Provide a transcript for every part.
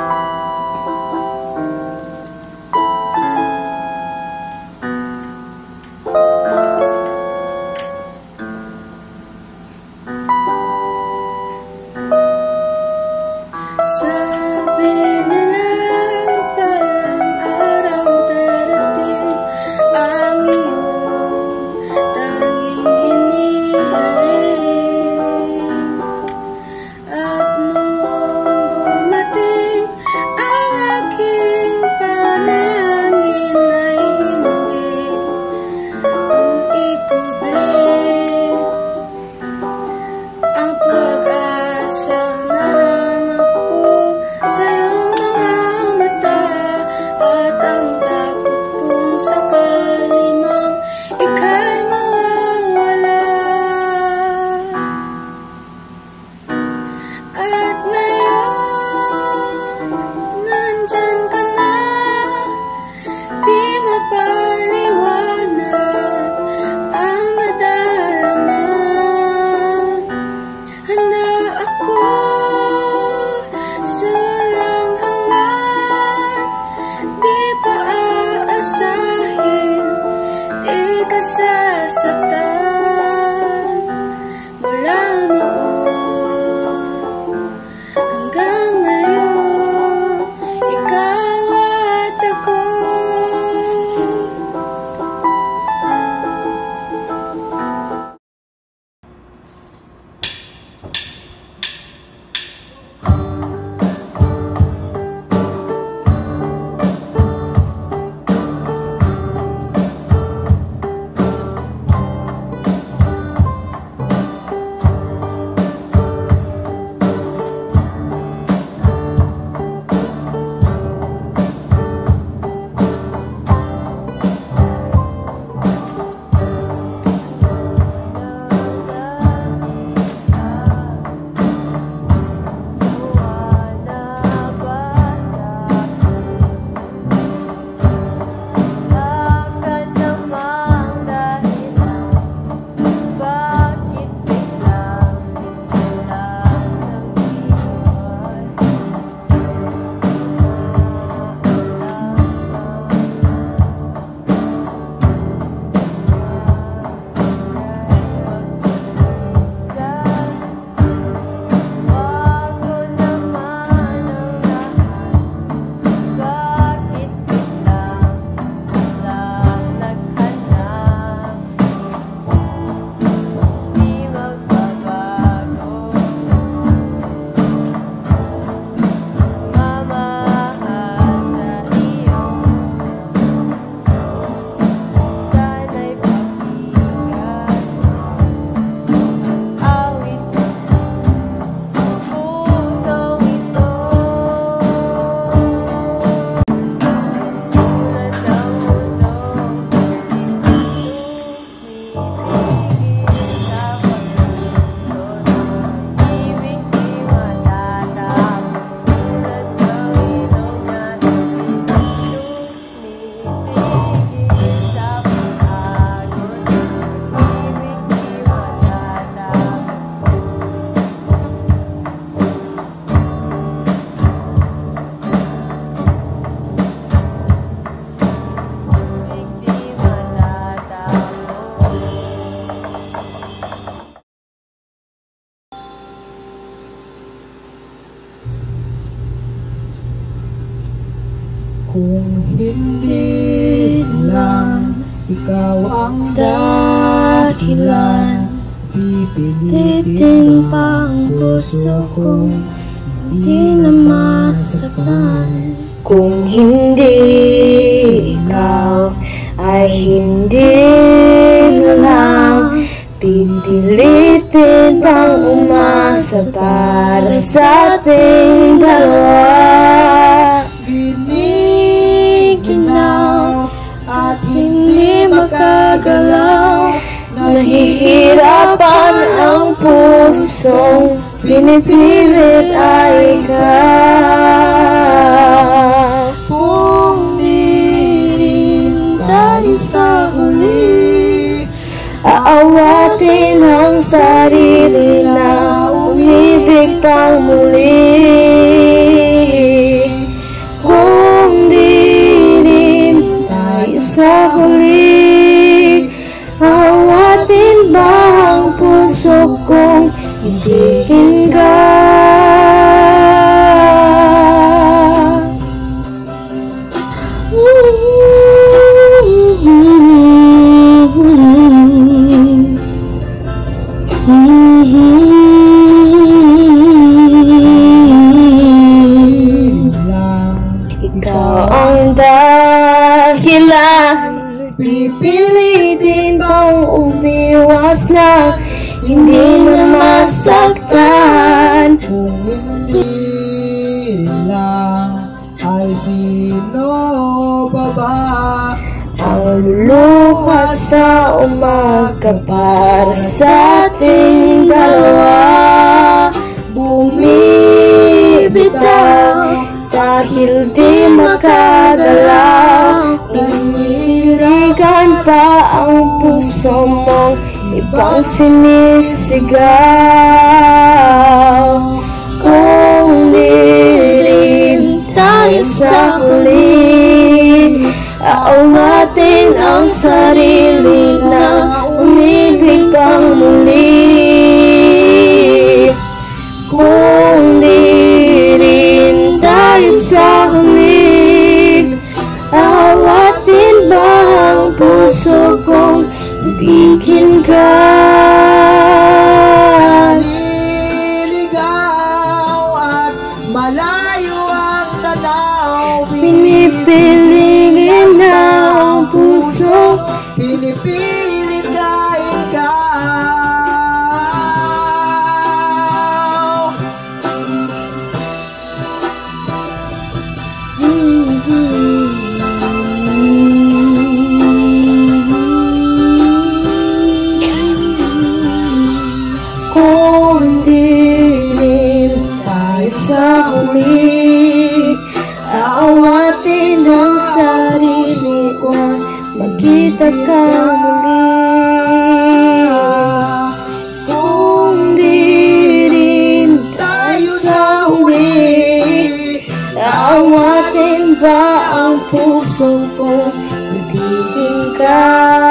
Kung hindi lang ikaw ang dahilan, pipilitin pa ang puso kong hindi na masaktan. Kung hindi ikaw ay hindi na lang, pipilitin pang umasa para sa ating dalawa. Giniginaw at hindi makagalaw, Nahihirapan ang pusong pinipilit ay ikaw. Pumiling tayo sa huli, Aawatin ang sarili na umibig pang muli. maluluha sa umaga para sa ating dalawa. Bumibitaw dahil di makagalaw, piniligan pa ang puso mong ibang sinisigaw. Kung di rin tayo sa huli, aawatin ang sarili na umibig pang muli. Kung di rin tayo sa huli, aawatin ba ang puso kong ibigin ka? Nililigaw at malayo ang tanaw, Pinipiligin na ang puso, pinipilit ka ikaw. kung di rin tayo sa huli, aawatin ang sarili ko, magkita ka muli. Kung di rin tayo sa huli, aawatin ba ang puso ko, ibigin ka?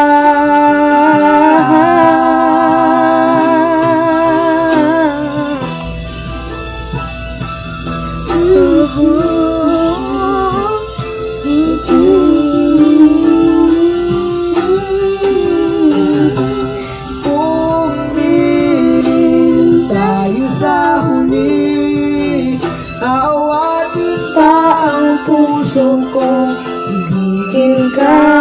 Kung di rin tayo sa huli, aawatin Pa ang puso ko, ibigin ka.